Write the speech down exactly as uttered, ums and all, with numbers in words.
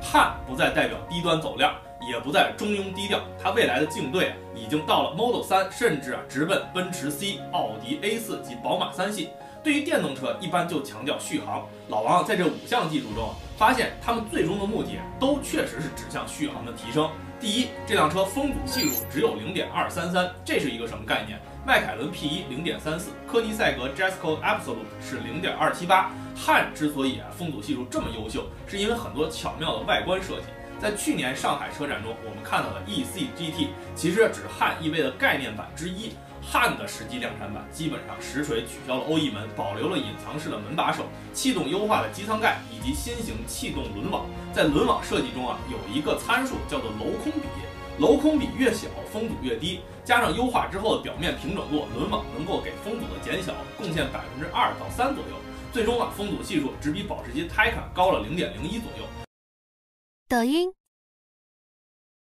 汉不再代表低端走量，也不再中庸低调，它未来的竞对啊，已经到了 Model 三，甚至啊直奔奔驰 C、奥迪 A 四 及宝马三系。对于电动车，一般就强调续航。老王在这五项技术中啊，发现他们最终的目的都确实是指向续航的提升。第一，这辆车风阻系数只有 零点二三三， 这是一个什么概念？迈凯伦 P 一 零点三四， 科迪赛格 Jesko Absolute 是 零点二七八。汉之所以啊风阻系数这么优秀，是因为很多巧妙的外观设计。在去年上海车展中，我们看到的 E C G T 其实只是汉 E V 的概念版之一。汉的实际量产版基本上实锤取消了欧翼门，保留了隐藏式的门把手，气动优化的机舱盖以及新型气动轮网。在轮网设计中啊，有一个参数叫做镂空比，镂空比越小，风阻越低。加上优化之后的表面平整度，轮网能够给风阻的减小贡献百分之二到三左右。最终啊，风阻系数只比保时捷 Taycan 高了零点零一左右。 抖音。